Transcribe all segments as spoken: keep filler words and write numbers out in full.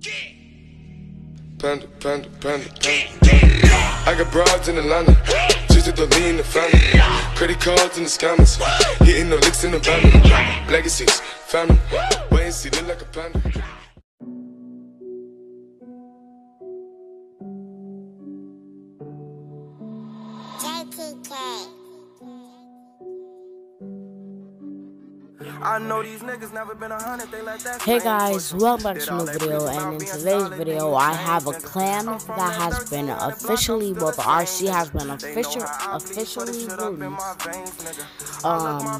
Panda, panda, panda, panda. I got broads in Atlanta, just at the lean, the family. Credit cards in the scammers, hitting the licks in the van. Legacies, family, wait and see, look like a panda. I know these niggas never been a hundred, they let that. Hey guys, welcome back to a new video, and in today's video I have a clan that has been officially, well, the R C has been official, officially released. Um,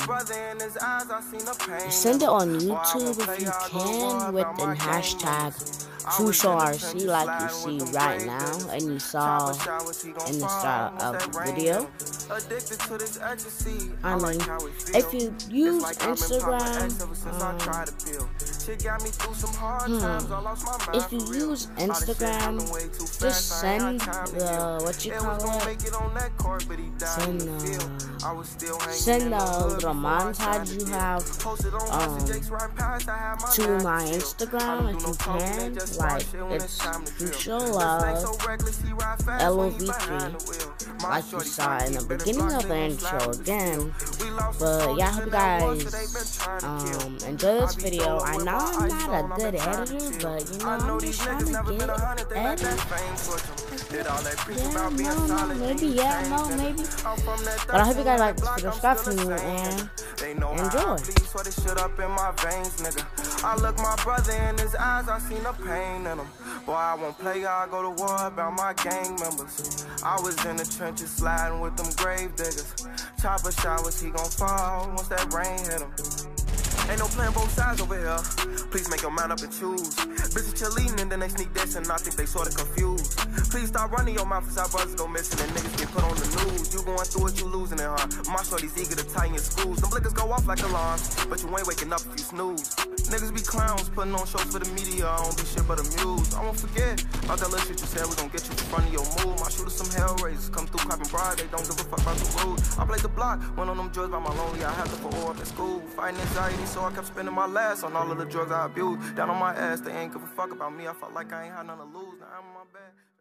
send it on YouTube if you can with the hashtag Krucial R C, like you see right now, and you saw in the start of the video. I mean, if you use Instagram, um, hmm, if you use Instagram, just send the, what you call it, send the, send the little montage you have um, to my Instagram if you can. Like, it's Krucial uh, L O V three, like you saw in the beginning of the intro again. But yeah, I hope you guys um, enjoy this video. I know I'm not a good editor, but you know, I'm just trying to get it edited. Yeah, no, no, maybe, yeah, no, maybe. But I hope you guys like this video, subscribe to me, and enjoy. I look my brother in his eyes, I seen the pain in him. Boy, I won't play, I go to war about my gang members. I was in the trenches sliding with them grave diggers. Chopper showers, he gon' fall once that rain hit him. Ain't no playing both sides over here. Please make your mind up and choose. Bitches cheerleading and then they sneak this and I think they sorta confused. Please stop running your mouth as our brothers go missing and niggas get put on the news. You going through it, you losing it, huh? My shorty's eager to tie you in schools. Them blickers go off like alarms, but you ain't waking up if you snooze. Niggas be clowns, putting on shows for the media. I don't be shit but amused. I won't forget about that little shit you said. We gon' get you in front of your move. My shooters some hell raisers, come through clapping broad. They don't give a fuck about the rules. I played the block, went on them drugs by my lonely. I had to put up in school, fighting anxiety, so I kept spending my last on all of the drugs I abused. Down on my ass, they ain't give a fuck about me. I felt like I ain't had nothing to lose. Now I'm in my bed.